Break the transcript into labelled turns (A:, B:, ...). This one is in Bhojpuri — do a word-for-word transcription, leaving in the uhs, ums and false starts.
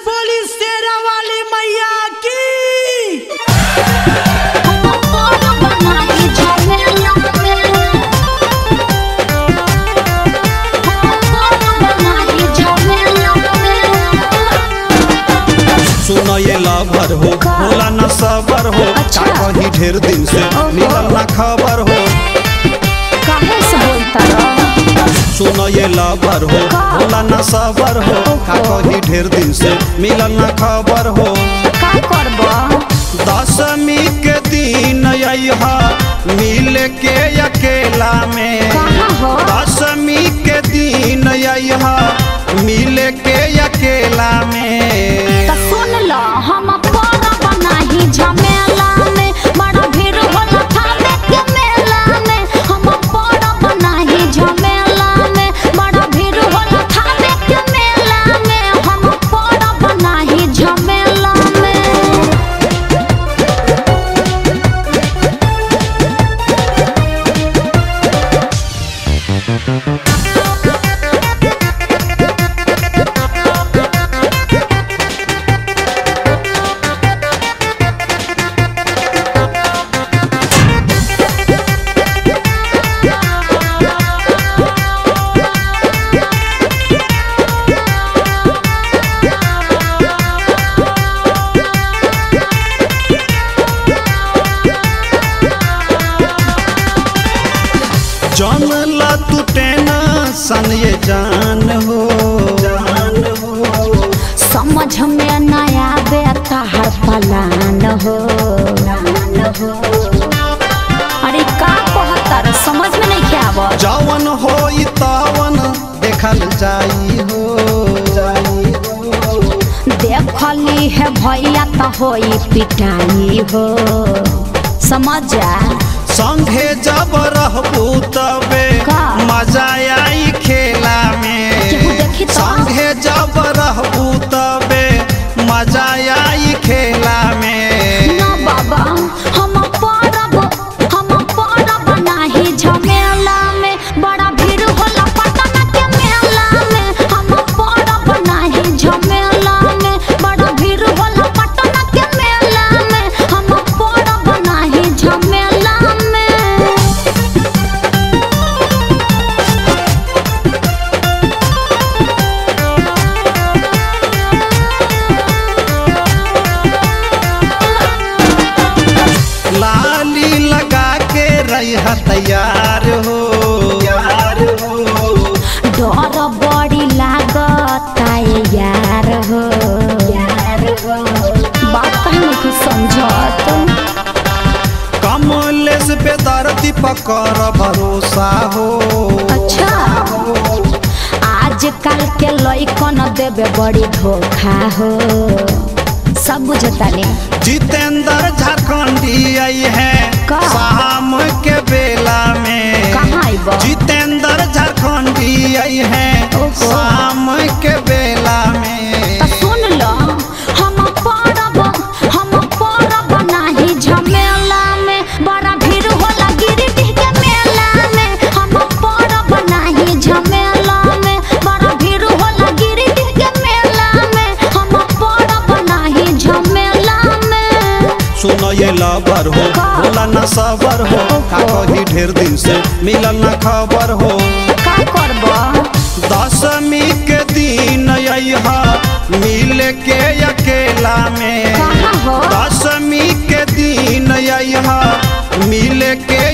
A: बोली शेरा वाली मैया की।
B: सुनो ये लवर हो भोला न सबर हो। अच्छा। कहीं ढेर दिन से मिलल ना खबर हो।
C: काहे से बोलता रहो?
B: सुनो ये लवर हो भोला न सबर हो। कहीं ढेर दिन से मिलल ना खबर हो।
C: का करबो?
B: दशमी के दिन अइहा मिल के अकेला में। दशमी के दिन अइहा मिल के अकेला में।
C: तो सुन लो हम परब नाही झमेला में। बड़ा भीड़ होला थाने के मेला में। हम परब नाही झमेला में। बड़ा भीड़ होला थाने के मेला में। हम परब नाही झमेला में।
B: जानला तू टेंशन ये जान हो। जान हो
C: समझ में नया बेटा हर पलान हो। हो अरे का कहतर समझ में नहीं क्या आवा।
B: जवन हो तवन देखल जाई हो। जाई हो
C: देखली है भैया तो होई पिटाई हो। समझ जा
B: संगे जब रहबू तबे मजा आई खेला में। संगे जब रहबू तबे मजा आई खेला में।
C: ना बाबा हम परब हम परब नाही झमेला में। बड़ा भीड़ होला पटना के मेला में। हम परब नाही झमेला में। बड़ा भीड़ होला पटना के मेला में। हम परब नाही झमेला में।
B: लाली लगा के रह तैयार हो। यार हो
C: डर बड़ी लागता है यार हो। यार हो बात कहीं कुछ समझत।
B: कमलेश पे दर्दी पकर भरोसा हो।
C: अच्छा आजकल के लइकन देवे बड़ी धोखा हो। सब बुझता ने
B: जितेंद्र झारखंडी आई है शाम के बेला में।
C: कहाँ आइब?
B: जितेंद्र झारखंडी आई है शाम के बेला में।
C: तो सुन लो हम परब हम परब नाही झमेला में। बड़ा भीड़ होला गिरिडीह के मेला में। हम परब नाही झमेला में। बड़ा भीड़ होला गिरिडीह के मेला में। हम परब नाही झमेला में।
B: सुनो ये लवर हो भोला न सबर हो। कहीं ढेर दिन से मिलल न खबर हो।
C: का करबो?
B: दशमी के दिन अइहा मिल के अकेला में।
C: कहाँ हो?
B: दशमी के दिन अइहा मिल के